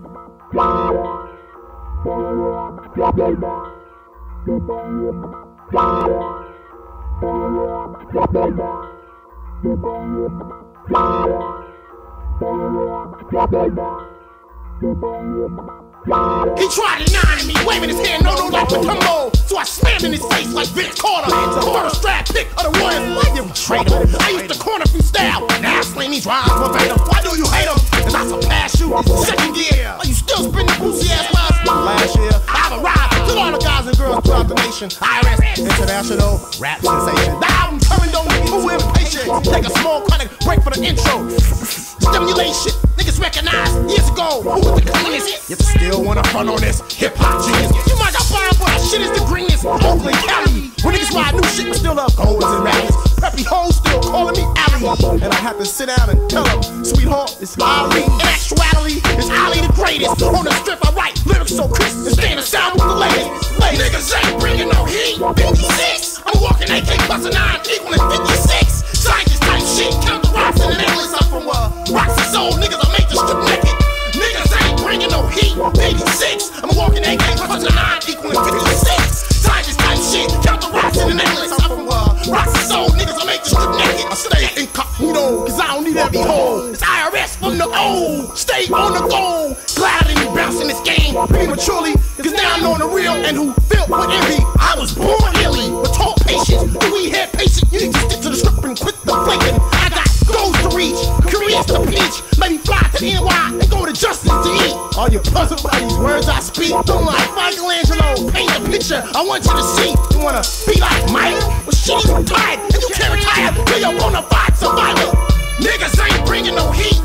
He tried to nine me, waving his hand, no like the combo. So I slammed in his face like Vince Carter. First draft pick of the Warriors, why did we trade him? I used to corner from style, now I sling these rhymes verbatim. Why do you hate him? Cause I surpassed you in second year. Are you still spinning boozy ass lines? Last year, I've arrived to all the guys and girls throughout the nation. IRS, international rap sensation. The album coming, don't need who impatient. Take a small chronic break for the intro. Stimulation, niggas recognize years ago who was the cleanest. Yet still wanna front on this hip-hop genius. You might got fired, but that shit is the greenest. Oakland County, when niggas ride new shit, but still up golds and rallies. Preppy hoes still calling me Allie, and I have to sit down and tell them, sweetheart, it's Ali. In actuality, it's Ali the greatest. On the strip, I write lyrics so crisp and stand and sound with the latest. Niggas ain't bringing no heat. 56, I'm walking AK plus a 9 equaling 56. Scientist type shit, count the rocks in the necklace. I'm from rocks and soul, niggas I make the strip naked. Niggas ain't bringing no heat. 86, I'm walking AK plus a 9 equaling 56. Scientist type shit, count the rocks in the necklace. I'm from rocks and soul, niggas I make the strip naked. I stay incognito, cause I don't need every hole. It's IRS from the old, stay on the go. Glad I didn't bounce in this game prematurely, cause now I know the real and who filled with envy. I was born illy, but taught patience. The weed head patient, you need to stick to the script and quit the flaking. I got goals to reach, careers to peach. Maybe fly to NY and go to Justice to eat. Are you puzzled by these words I speak? Don't like Michelangelo, paint a picture I want you to see. You wanna be like Mike? Well shit, you tired, and you can't retire till you're bona fide survivor. Niggas ain't bringing no heat.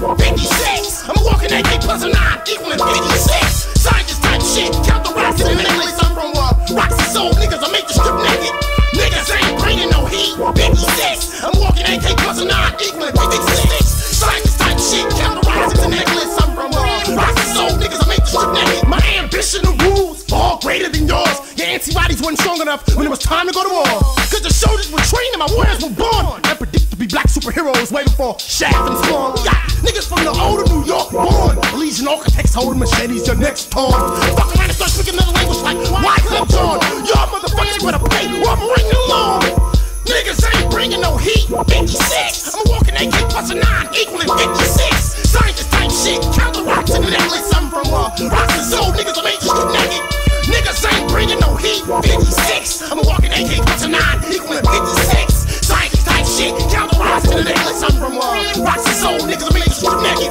56, I'm walking AK plus a 9 equaling 56. Scientist type shit, count the rocks in the necklace. I'm from rocks and soul, niggas I make the strip naked. Niggas ain't bringing no heat. 56, I'm walking AK plus a 9 equaling 56. Scientist type shit, count the rocks in the necklace. I'm from rocks and soul, niggas I make the strip naked. My ambition and rules far greater than yours. Your antibodies weren't strong enough when it was time to go to war. Cause the soldiers were trained and my warriors were born. And predict to be black superheroes waiting for Shaft and Spawn. We got niggas from the older New York born. Legion architects holding machetes, your next torn. Fuck around and start speaking another language like Wyclef Jean. Y'all motherfuckers better pay or I'm ringing along. Niggas ain't bringing no heat. 56, I'm walking AK plus a 9 equaling 56. Scientist type shit, count the rocks in the necklace. I'm from rocks and soul, niggas I make the strip naked. Niggas ain't bringing no heat. 56, I'm walking AK plus a 9 equaling 56. Scientist type shit, count the rocks in the necklace. I'm from rocks and soul, niggas I make the strip naked.